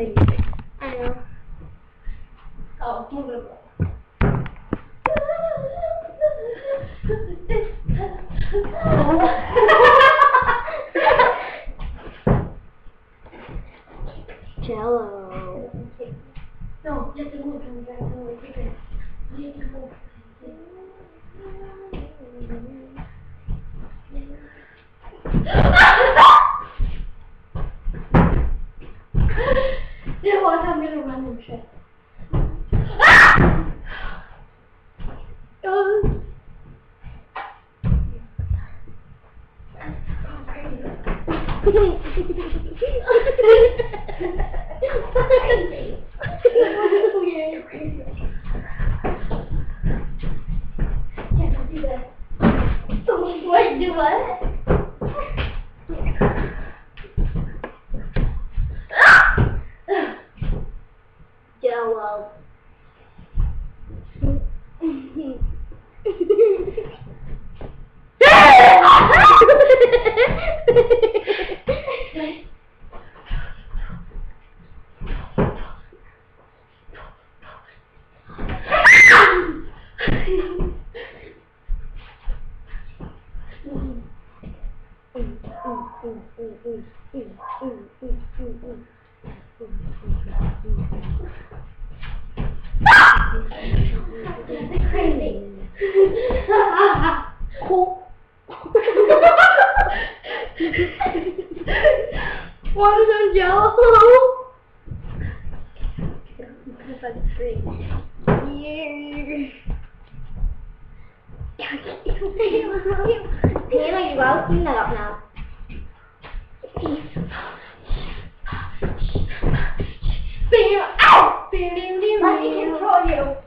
crazy. I know. Oh, move it up. Jello. No, you have to move from there. You have to move. You know what? I'm gonna run and shit. Wait, do what? Jello. Crazy. Cool. Want some Jello? Because I'm free. Thế mà gì báo chính là đọc nào? Ow! Let me control you.